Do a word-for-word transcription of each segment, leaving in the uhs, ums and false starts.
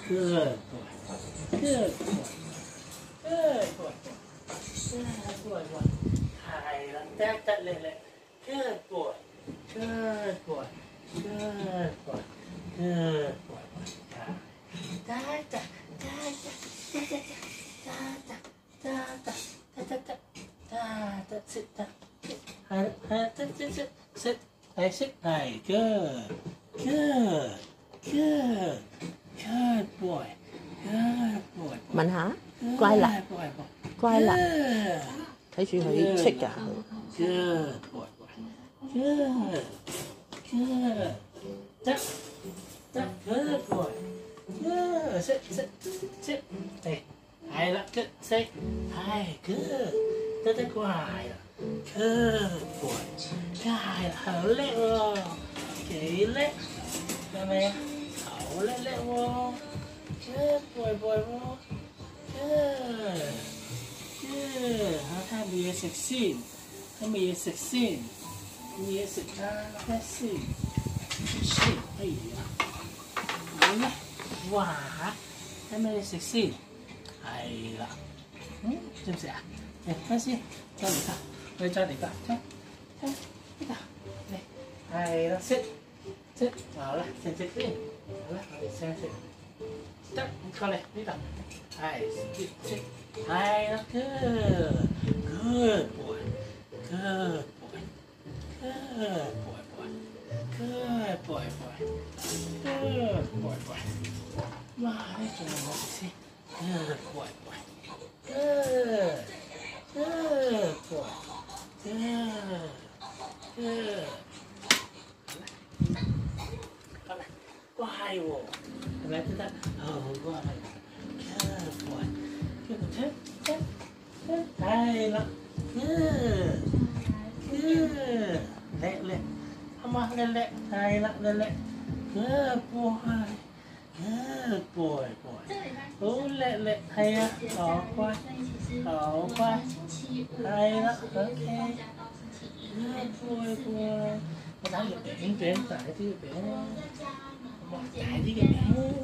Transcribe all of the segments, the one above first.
Good boy. Good boy. Good boy. Good boy. Boy. Hay lắm. Tát tát lên lên. Good boy. Good boy. Good boy. Good boy. Tát tát tát tát tát tát tát tát tát tát tát tát sit down. Hay hay sit sit sit sit. Hay sit. Hay good. Good. Good. Good boy. Good boy. 問下，乖啦，乖啦，睇住佢戚㗎。 Good boy. Good. Good. Tap. Tap. Good boy. Good. Sit. Sit. Sit. Đây. Hay lắm. Good. Sit. Hay. Good. Rất rất hoài. Good boy. Hay là hảo lẹ rồi. Kỹ lẹ. Đây mẹ. Hảo lẹ lẹ rồi. Good boy boy boy. Good. Good. How time we sixteen? How many sixteen? We sixteen. Let's see. Sixteen. Ây da. Đúng đấy. Wow. How many sixteen? Hay là. Ừ, xem sẽ. Đây, let's see. Cho đi cả. Đây cho đi cả. Cho. Cho. Đi cả. Đây. Hay là sit. Sit. Vào lại. Xem sit đi. Vào lại. Xem sit. Tắt. Con này. Đi cả. Hay. Sit. Sit. Hay là good. Good boy. Good boy. Good boy boy. Good boy boy. Good boy boy. Wow, đây cho nó see. Good boy boy. Good. Good boy. Good. Good. Con này. Có hai bộ. Mẹ thứ ta. Ờ, có hai. Good boy. Good boy. Good. Good. Hay lắm. Good. Good. Lẹ lẹ. Không mà lẹ lẹ. Hay lắm lẹ lẹ. Good boy. Good boy boy. Ố lẹ lẹ. Hay á. Đó quá. Đó quá. Hay lắm. Ok. Good boy boy. Nó đánh được biển biển. Tại thứ biển. Tại thứ biển.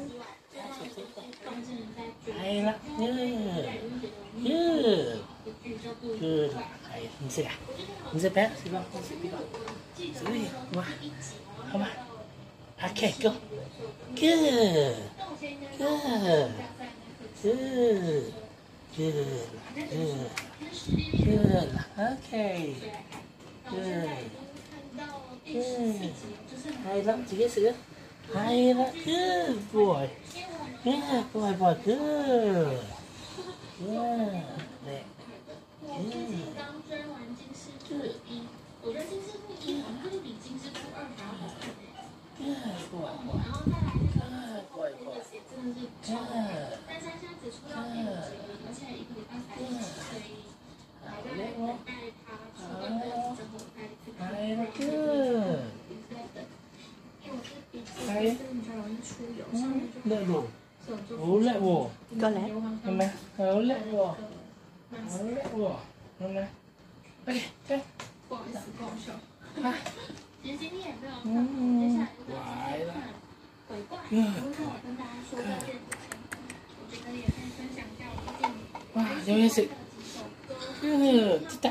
Hay lắm. Good. Good. Good. Hay. Mình sẽ à. Mình sẽ bé. Xin lỗi. Mình sẽ đi con. Giữ đi. Qua. Không à. Okay, go. Good. Good. Good. Good. Good. Good. Okay. Good. Good. Hay lắm. Chỉ cái sữa. Hay lắm. Good boy. Good boy boy. Good. Good. Nè. Good. Good.我觉得金丝兔一红，它就比金丝兔二还要好看。Good boy boy. Good boy boy. Good. 但珊珊只出到第五集，而且一个礼拜才一集，所以还在等待它出第二集之后再去看。Good. 因为我是比较真的比较容易出油，上面就叻喎，好叻喎， 個叻係咪？好叻喎，好叻喎，係咪？OK，聽。不好意思，不好笑。啊。其實今天也非常棒，接下來就來看鬼怪。因為我跟大家說在這之前，我覺得也可以分享一下我最近哇，有嘢食。Good，知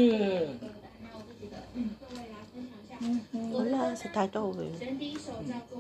得。Good。 好啦，食太多會。